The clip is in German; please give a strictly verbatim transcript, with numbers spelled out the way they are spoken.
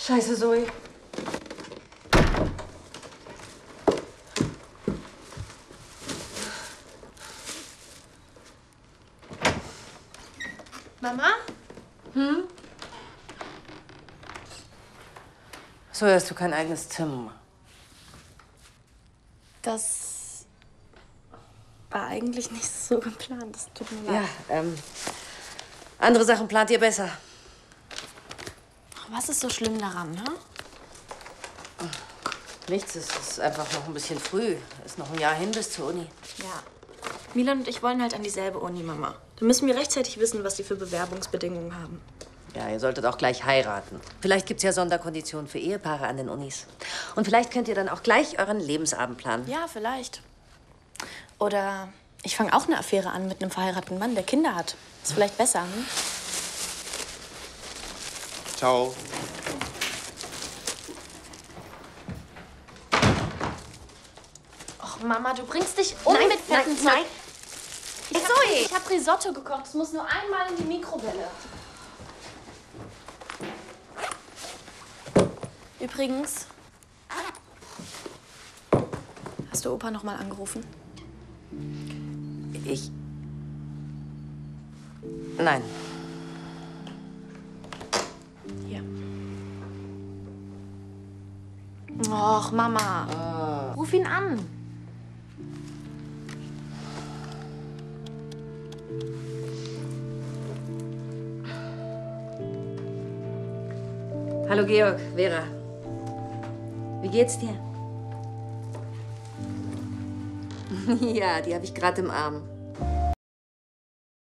Scheiße, Zoe. Mama? Hm? So hast du kein eigenes Zimmer. Das war eigentlich nicht so geplant. Das tut mir leid. Ja, ähm, andere Sachen plant ihr besser. Was ist so schlimm daran, ne? Nichts, es ist einfach noch ein bisschen früh. Ist noch ein Jahr hin bis zur Uni. Ja. Milan und ich wollen halt an dieselbe Uni, Mama. Da müssen wir rechtzeitig wissen, was die für Bewerbungsbedingungen haben. Ja, ihr solltet auch gleich heiraten. Vielleicht gibt's ja Sonderkonditionen für Ehepaare an den Unis. Und vielleicht könnt ihr dann auch gleich euren Lebensabend planen. Ja, vielleicht. Oder ich fange auch eine Affäre an mit einem verheirateten Mann, der Kinder hat. Ist vielleicht besser, hm? Ciao. Och, Mama, du bringst dich um Nein, mit fetten nein, Zeug. nein. Ich hab, Zoe! ich hab Risotto gekocht. Es muss nur einmal in die Mikrowelle. Übrigens, hast du Opa noch mal angerufen? Ich... Nein. Hier. Och, Mama. Ruf ihn an. Hallo Georg, Vera. Wie geht's dir? Ja, die habe ich gerade im Arm.